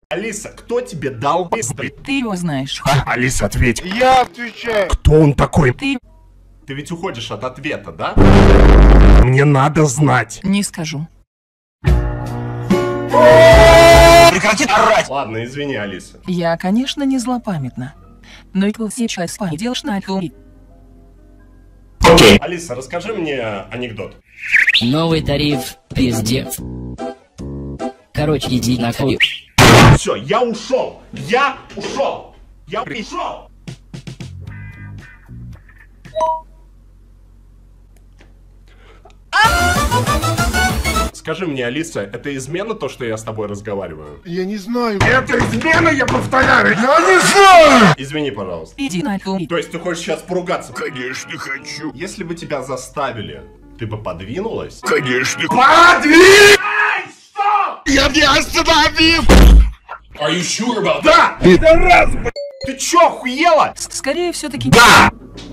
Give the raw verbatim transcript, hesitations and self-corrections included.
Алиса, кто тебе дал пизды? Ты его знаешь. Алиса, ответь. Я отвечаю. Кто он такой? Ты... Ты ведь уходишь от ответа, да? Мне надо знать. Не скажу. Прекрати орать! Ладно, извини, Алиса. Я, конечно, не злопамятна. Но и сейчас пойдешь на хуй. Окей. Алиса, расскажи мне анекдот. Новый тариф, пиздец. Короче, иди нахуй. Все, я ушел! Я ушел! Я пришел! Скажи мне, Алиса, это измена то, что я с тобой разговариваю? Я не знаю. Это измена, я повторяю! Я не знаю! Извини, пожалуйста. Иди на хуй. То есть ты хочешь сейчас поругаться? Конечно хочу. Если бы тебя заставили, ты бы подвинулась? Конечно. Подвинь! Я не остановил! Да! Пидорас! Ты чё, охуела? Скорее все-таки... Да!